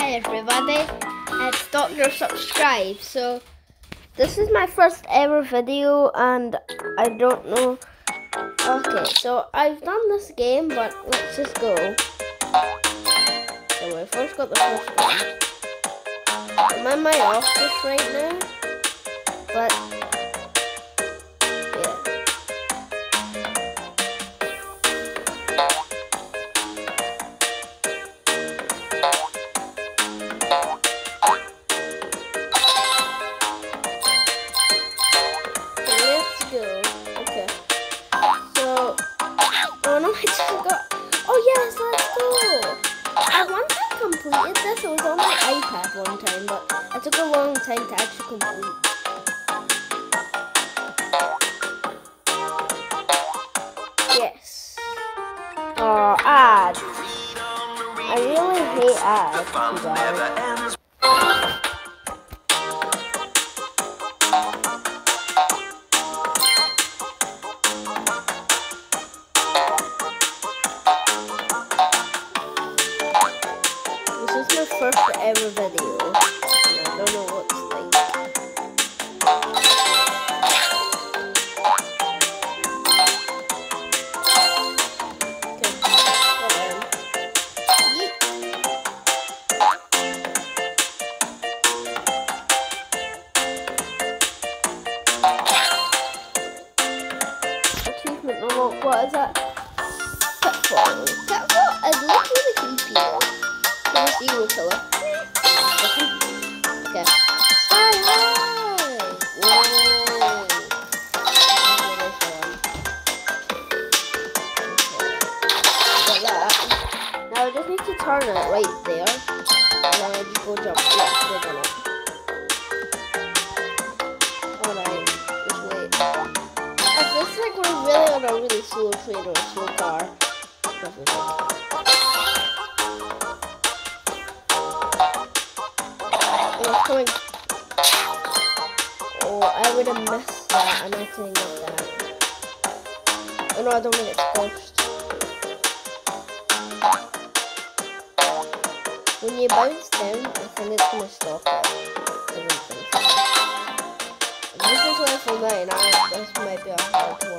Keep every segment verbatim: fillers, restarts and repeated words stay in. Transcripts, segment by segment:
Hi everybody, it's Doctor Subscribe. So this is my first ever video and I don't know. Okay, so I've done this game, but let's just go. So we first got the first one. I'm in my office right now, but yeah. Let's go. Okay. So, oh no, I just forgot. Oh yes, let's go. I one time completed this. It was on my iPad one time, but it took a long time to actually complete. Yes. Oh, ads. I really hate ads, you guys. This is my first ever video. I don't know what to think. Okay, hold on. Yeet. Achievement unlocked. What is that? Pitfall. Pitfall is literally creepy. Zero killer. Okay. Sky high! Whoa! Got that. Now I just need to turn it right there. And then I just go jump. Yeah, we're done it. Alright, just wait. If this is like we're really on a really slow train or a slow car, definitely. Coming. Oh, I would have missed that and I couldn't get that. Oh no, I don't think it's pushed. When you bounce down, I think it's going to stop it. I don't think so. If this is level nine, I, this might be a hard one.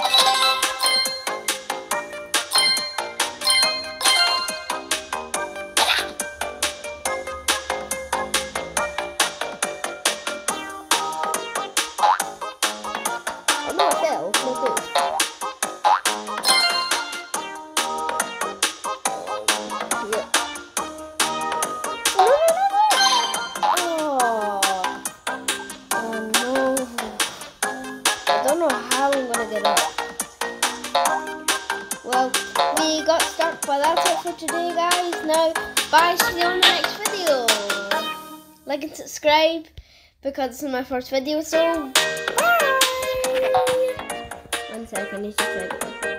Well, we got stuck, but that's it for today, guys. Now, bye, see you on the next video. Like and subscribe, because this is my first video, so bye. One second, I need to try it.